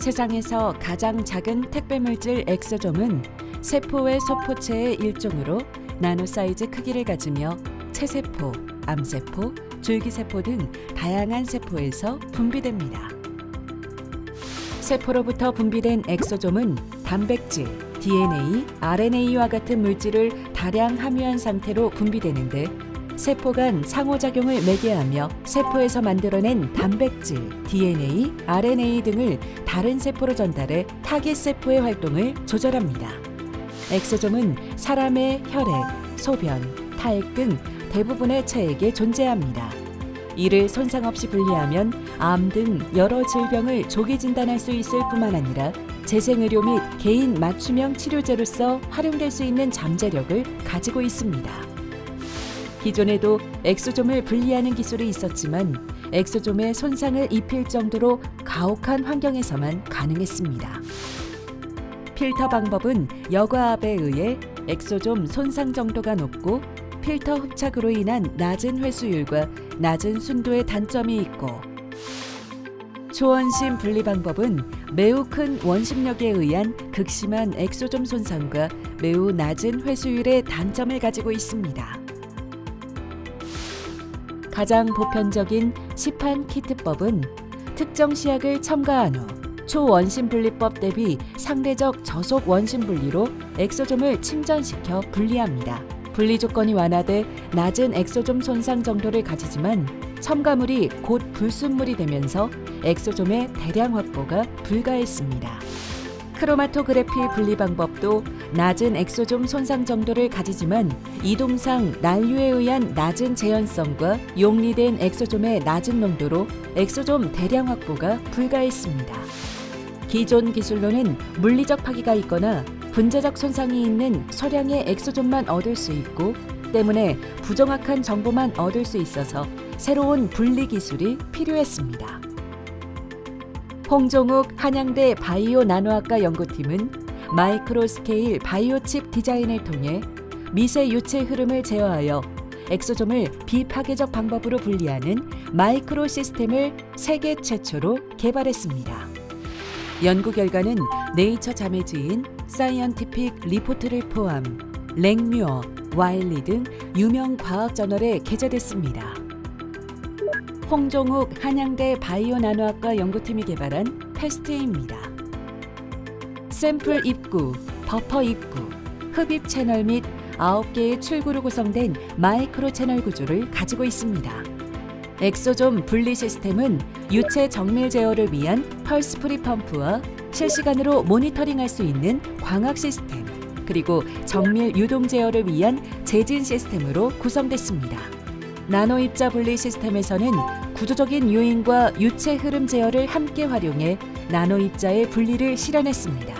세상에서 가장 작은 택배물질 엑소좀은 세포의 소포체의 일종으로 나노 사이즈 크기를 가지며 체세포, 암세포, 줄기세포 등 다양한 세포에서 분비됩니다. 세포로부터 분비된 엑소좀은 단백질, DNA, RNA와 같은 물질을 다량 함유한 상태로 분비되는데 세포 간 상호작용을 매개하며 세포에서 만들어낸 단백질, DNA, RNA 등을 다른 세포로 전달해 타깃 세포의 활동을 조절합니다. 엑소좀은 사람의 혈액, 소변, 탈 등 대부분의 체액에 존재합니다. 이를 손상 없이 분리하면 암 등 여러 질병을 조기 진단할 수 있을 뿐만 아니라 재생의료 및 개인 맞춤형 치료제로서 활용될 수 있는 잠재력을 가지고 있습니다. 기존에도 엑소좀을 분리하는 기술이 있었지만 엑소좀에 손상을 입힐 정도로 가혹한 환경에서만 가능했습니다. 필터 방법은 여과압에 의해 엑소좀 손상 정도가 높고 필터 흡착으로 인한 낮은 회수율과 낮은 순도의 단점이 있고 초원심 분리 방법은 매우 큰 원심력에 의한 극심한 엑소좀 손상과 매우 낮은 회수율의 단점을 가지고 있습니다. 가장 보편적인 시판 키트법은 특정 시약을 첨가한 후 초원심 분리법 대비 상대적 저속 원심 분리로 엑소좀을 침전시켜 분리합니다. 분리 조건이 완화돼 낮은 엑소좀 손상 정도를 가지지만 첨가물이 곧 불순물이 되면서 엑소좀의 대량 확보가 불가했습니다. 크로마토그래피 분리 방법도 낮은 엑소좀 손상 정도를 가지지만 이동상 난류에 의한 낮은 재현성과 용리된 엑소좀의 낮은 농도로 엑소좀 대량 확보가 불가했습니다. 기존 기술로는 물리적 파기가 있거나 분자적 손상이 있는 소량의 엑소좀만 얻을 수 있고 때문에 부정확한 정보만 얻을 수 있어서 새로운 분리 기술이 필요했습니다. 홍종욱 한양대 바이오 나노학과 연구팀은 마이크로 스케일 바이오칩 디자인을 통해 미세 유체 흐름을 제어하여 엑소좀을 비파괴적 방법으로 분리하는 마이크로 시스템을 세계 최초로 개발했습니다. 연구 결과는 네이처 자매지인 사이언티픽 리포트를 포함 랭뮤어, 와일리 등 유명 과학 저널에 게재됐습니다. 홍종욱 한양대 바이오 나노학과 연구팀이 개발한 패스트입니다. 샘플 입구, 버퍼 입구, 흡입 채널 및 9개의 출구로 구성된 마이크로 채널 구조를 가지고 있습니다. 엑소좀 분리 시스템은 유체 정밀 제어를 위한 펄스 프리 펌프와 실시간으로 모니터링할 수 있는 광학 시스템, 그리고 정밀 유동 제어를 위한 제진 시스템으로 구성됐습니다. 나노 입자 분리 시스템에서는 구조적인 요인과 유체 흐름 제어를 함께 활용해 나노 입자의 분리를 실현했습니다.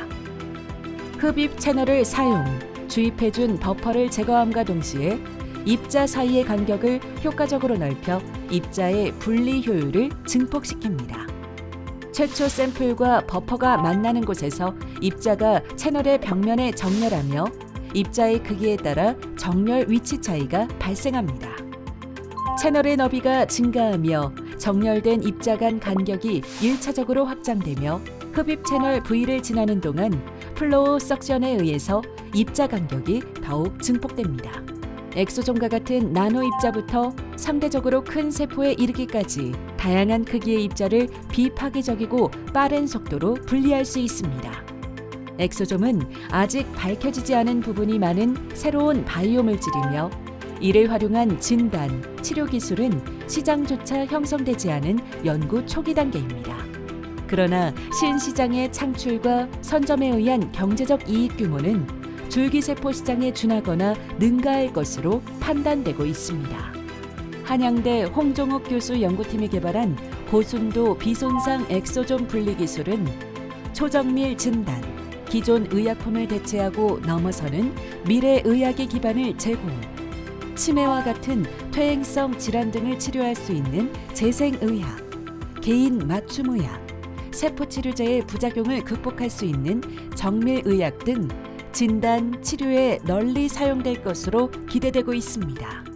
흡입 채널을 사용, 주입해준 버퍼를 제거함과 동시에 입자 사이의 간격을 효과적으로 넓혀 입자의 분리 효율을 증폭시킵니다. 최초 샘플과 버퍼가 만나는 곳에서 입자가 채널의 벽면에 정렬하며 입자의 크기에 따라 정렬 위치 차이가 발생합니다. 채널의 너비가 증가하며 정렬된 입자 간 간격이 1차적으로 확장되며 흡입 채널 V를 지나는 동안 플로우 석션에 의해서 입자 간격이 더욱 증폭됩니다. 엑소좀과 같은 나노 입자부터 상대적으로 큰 세포에 이르기까지 다양한 크기의 입자를 비파괴적이고 빠른 속도로 분리할 수 있습니다. 엑소좀은 아직 밝혀지지 않은 부분이 많은 새로운 바이오 물질이며 이를 활용한 진단, 치료 기술은 시장조차 형성되지 않은 연구 초기 단계입니다. 그러나 신시장의 창출과 선점에 의한 경제적 이익 규모는 줄기세포 시장에 준하거나 능가할 것으로 판단되고 있습니다. 한양대 홍종욱 교수 연구팀이 개발한 고순도 비손상 엑소좀 분리 기술은 초정밀 진단, 기존 의약품을 대체하고 넘어서는 미래 의학의 기반을 제공, 치매와 같은 퇴행성 질환 등을 치료할 수 있는 재생의학, 개인 맞춤의학, 세포치료제의 부작용을 극복할 수 있는 정밀의학 등 진단, 치료에 널리 사용될 것으로 기대되고 있습니다.